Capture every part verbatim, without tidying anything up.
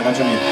观众面。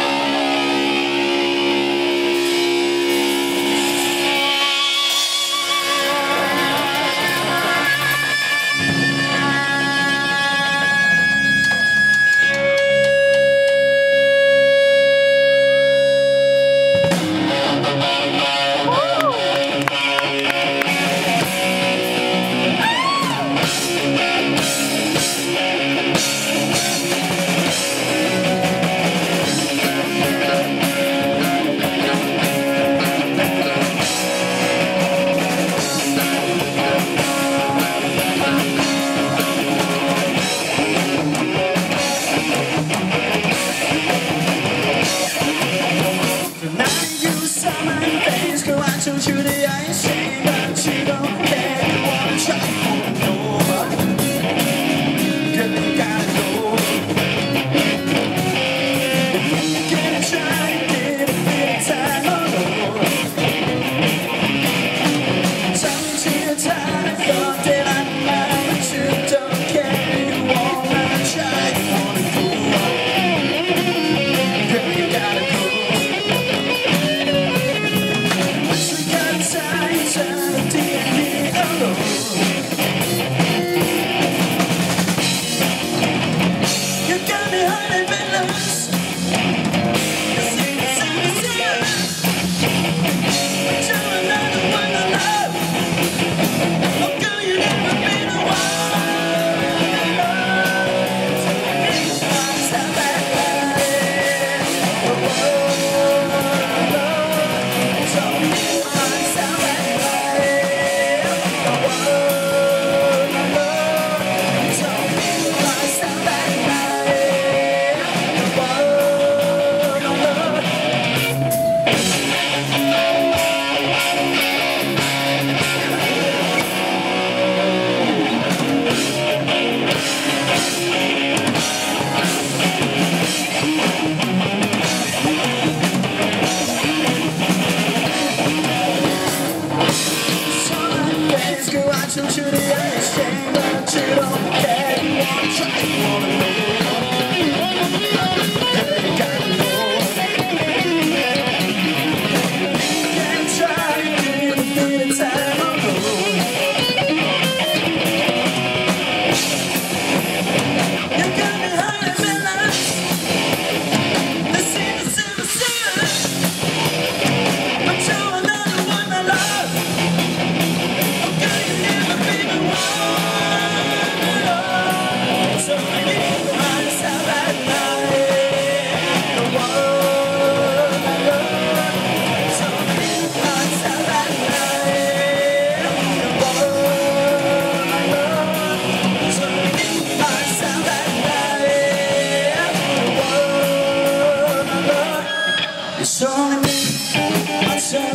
It's only me, myself,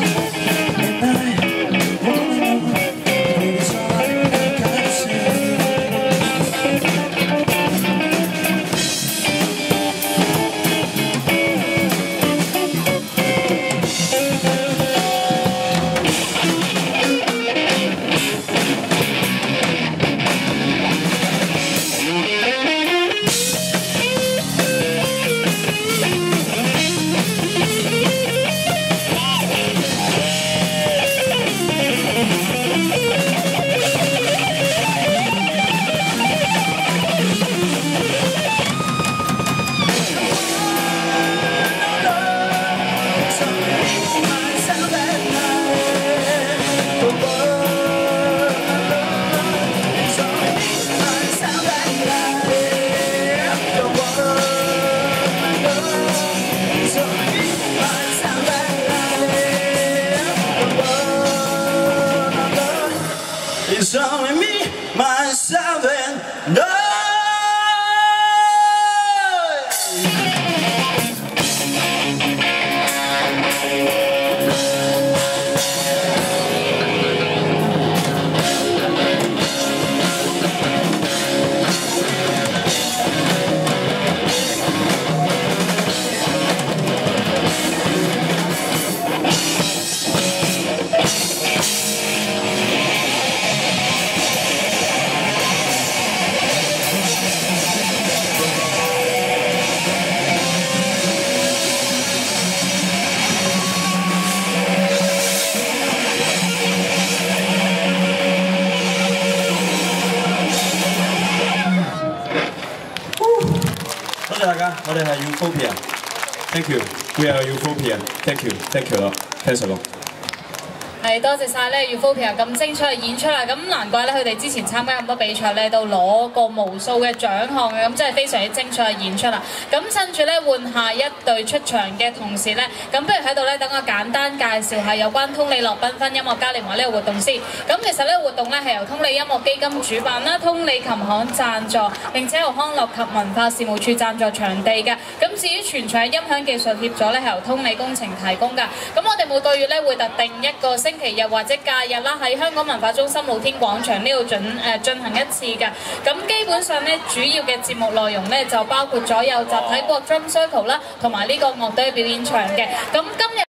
and I wanna know. It's all I gotta say. It's only me, myself, and no. 多謝大家，我哋係 Euphoria。Thank you，we are Euphoria。Thank you，thank you 咯，聽實咯。 係多謝晒咧 Euphoria 咁精彩嘅演出啦！咁難怪咧佢哋之前參加咁多比賽咧，都攞過無數嘅獎項嘅，咁真係非常之精彩嘅演出啦！咁趁住咧換下一隊出場嘅同時咧，咁不如喺度咧等我簡單介紹下有關通利樂繽紛音樂嘉年華呢個活動先。咁其實呢個活動咧係由通利音樂基金主辦啦，通利琴行贊助，並且由康樂及文化事務處贊助場地嘅。咁至於全場音響技術協助咧係由通利工程提供㗎。咁我哋每個月咧會特定一個星期日或者假日啦，喺香港文化中心露天廣場呢度進誒進行一次嘅。咁基本上咧，主要嘅節目內容咧就包括咗有集體國 Drum Circle 啦，同埋呢個樂隊表演場嘅。咁今日